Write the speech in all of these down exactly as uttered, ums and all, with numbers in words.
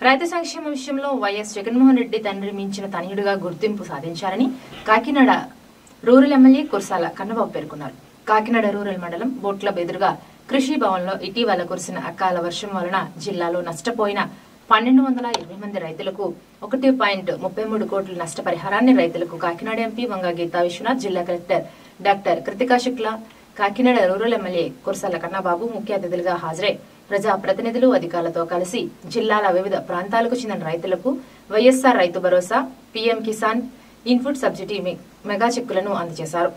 రైతు సంక్షేమ విషయంలో వైఎస్ జగన్మోహన్ రెడ్డి తండ్రి మించిన తనయుడిగా గుర్తింపు సాధించారని కాకినాడ రూరల్ ఎమ్మెల్యే కుర్సాల కన్నబాబు పేర్కొన్నారు. కాకినాడ రూరల్ మండలం బోట్ల బెదురుగా కృషి భవన్లో ఇటీవల కురిసిన అకాల వర్షం వలన జిల్లాలో నష్టపోయిన పన్నెండు వందల ఇరవై మంది రైతులకు ఒకటి పాయింట్ ముప్పై మూడు కోట్ల నష్టపరిహారాన్ని రైతులకు కాకినాడ ఎంపీ వంగ గీతా విశ్వనాథ్, జిల్లా collector doctor Kritika Shukla, Kakinada rural MLA Kursala Kannababu ముఖ్య అతిథులుగా హాజరై ప్రజా ప్రతినిధులు అధికారులతో కలిసి జిల్లాల వివిధ ప్రాంతాలకు చెందిన రైతులకు YSR Rythu Bharosa, PM Kisan input subsidy mega చెక్కులను అందజేశారు.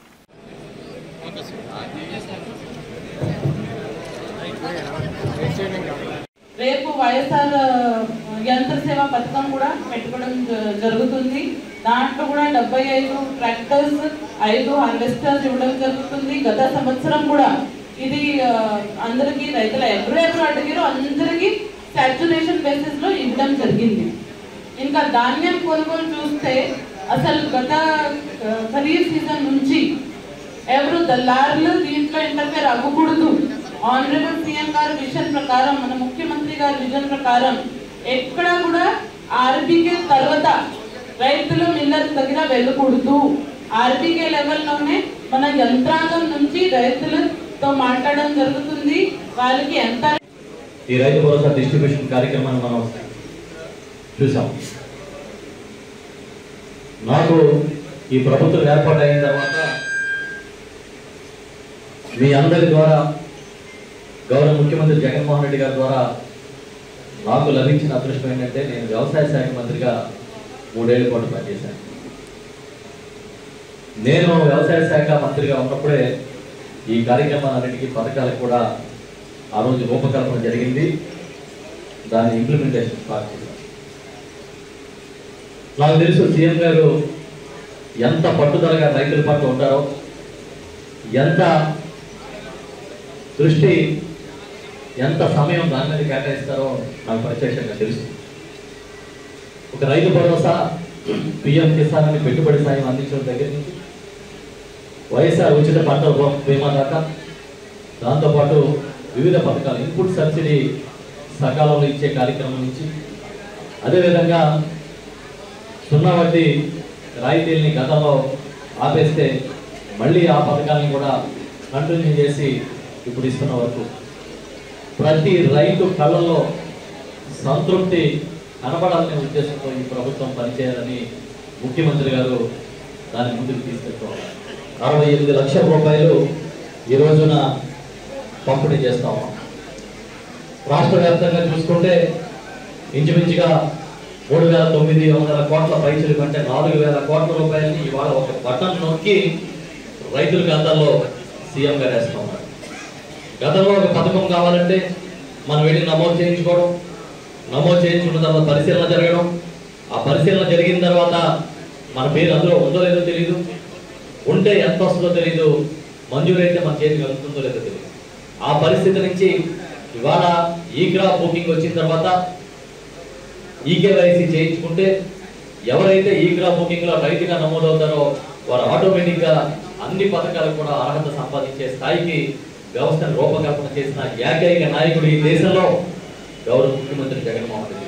రేపు వైఎస్ఆర్ యంత్ర సేవ పథకం కూడా పెట్టుకోవడం జరుగుతుంది. దాంట్లో కూడా డెబ్బై ఐదు ట్రాక్టర్స్, ఐదు హార్వెస్టర్స్ ఇవ్వడం జరుగుతుంది. గత సంవత్సరం కూడా ఇది అందరికి రైతుల ఎవరు ఎవరు అడిగారో అందరికి సాచురేషన్ బేసిస్ లో ఇవ్వడం జరిగింది. ఇంకా ధాన్యం కొనుగోలు చూస్తే అసలు గత ఖరీఫ్ సీజన్ నుంచి ఎవరు దళారులు దీంట్లో ఇంటర్ఫేర్ అవ్వకూడదు. ఆనరబుల్ సీఎం గారి విజన్ ప్రకారం, మన ముఖ్యమంత్రి గారి విజన్ ప్రకారం ఎక్కడ కూడా ఆర్బీకే తర్వాత రైతులు మిల్లర్ దగ్గర వెళ్ళకూడదు. ఆర్బీకే లెవెల్లోనే మన యంత్రాంగం నుంచి రైతులతో మాట్లాడడం జరుగుతుంది. వాళ్ళకి ఎంత ఈ రైతు భరోసా డిస్ట్రిబ్యూషన్ కార్యక్రమాన్ని మనం చూసాం. నాకు ఈ ప్రభుత్వం ఏర్పాటు అయిన తర్వాత మీ అందరి ద్వారా, గౌరవ ముఖ్యమంత్రి జగన్మోహన్ రెడ్డి గారి ద్వారా నాకు లభించిన అదృష్టం ఏంటంటే నేను వ్యవసాయ శాఖ మంత్రిగా మూడేళ్ల పాటు పనిచేశాను. నేను వ్యవసాయ శాఖ మంత్రిగా ఉన్నప్పుడే ఈ కార్యక్రమాలన్నిటికీ పథకాలకు కూడా ఆ రోజు రూపకల్పన జరిగింది. దాన్ని ఇంప్లిమెంటేషన్ స్టార్ట్ చేశాం. నాకు తెలుసు సీఎం గారు ఎంత పట్టుదలగా రైతుల పట్ల ఉంటారో, ఎంత దృష్టి, ఎంత సమయం దాని మీద కేటాయిస్తారో నాకు ప్రత్యక్షంగా తెలుసు. ఒక రైతు భరోసా, పీఎం కిసాన్ అని పెట్టుబడి సాయం అందించడం దగ్గర నుంచి వైఎస్ఆర్ ఉచిత పంట బీమా దాకా, దాంతోపాటు వివిధ పథకాలు, ఇన్పుట్ సబ్సిడీ సకాలంలో ఇచ్చే కార్యక్రమం నుంచి, అదేవిధంగా సున్నా వడ్డీ రాయితీల్ని గతంలో ఆపేస్తే మళ్ళీ ఆ పథకాలను కూడా కంటిన్యూ చేసి ఇప్పుడు ఇస్తున్న వరకు ప్రతి రైతు కళ్ళల్లో సంతృప్తి కనబడాలనే ఉద్దేశంతో ఈ ప్రభుత్వం పనిచేయాలని ముఖ్యమంత్రి గారు దాన్ని ముందుకు తీసుకెళ్తాం. అరవై ఎనిమిది లక్షల రూపాయలు ఈ రోజున పంపిణీ చేస్తా ఉన్నాం. రాష్ట్ర వ్యాప్తంగా చూసుకుంటే ఇంచుమించుగా మూడు వేల తొమ్మిది వందల కోట్ల పైసలు కంటే నాలుగు వేల కోట్ల రూపాయలని ఇవాళ ఒక బటన్ నొక్కి రైతుల ఖాతాల్లో సీఎం గారు వేస్తూ ఉన్నారు. గతంలో ఒక పథకం కావాలంటే మనం వెళ్ళి నమోదు చేయించుకోవడం, నమోదు చేయించుకున్న తర్వాత పరిశీలన జరగడం, ఆ పరిశీలన జరిగిన తర్వాత మన పేరు అందులో ఉందో లేదో తెలియదు, ఉంటే ఎంత వస్తుందో తెలియదు, మంజూరైతే మన చేతికి వెళ్తుందో లేదో తెలియదు. ఆ పరిస్థితి నుంచి ఇవాళ ఈ క్రాప్ బుకింగ్ వచ్చిన తర్వాత ఈకేవైసీ చేయించుకుంటే ఎవరైతే ఈ క్రాప్ బుకింగ్ లో రైతుగా నమోదవుతారో వారు ఆటోమేటిక్ గా అన్ని పథకాలకు కూడా అర్హత సంపాదించే స్థాయికి వ్యవస్థను రూపకల్పన చేసిన ఏకైక నాయకుడు ఈ దేశంలో గౌరవ ముఖ్యమంత్రి జగన్మోహన్ రెడ్డి.